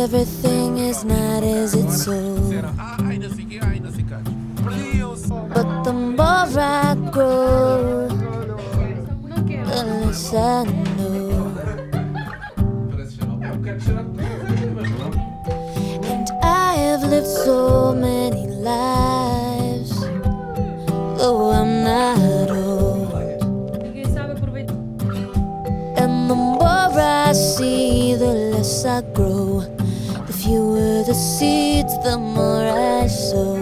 everything is not as it's sold. But the more I grow, the less I know. And I have lived so many lives, though I'm not old. And the more I see, the less I grow. The fewer the seeds, the more I sow.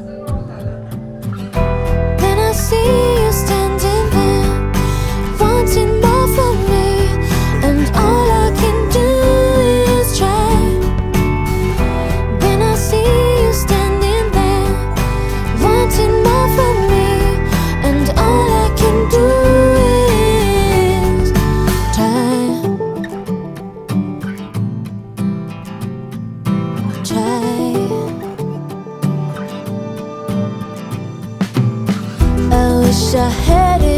Then I see you standing there, wanting more from me, and all I can do is try. Then I see you standing there, wanting more from me, and all I can do is try. I wish I had it